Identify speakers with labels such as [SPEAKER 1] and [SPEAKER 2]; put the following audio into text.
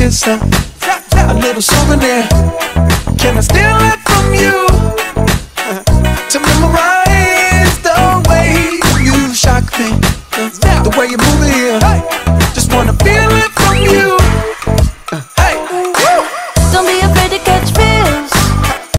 [SPEAKER 1] kiss, a little souvenir. Can I steal it from you to memorize the way you shock me, the way you move it here? Just wanna feel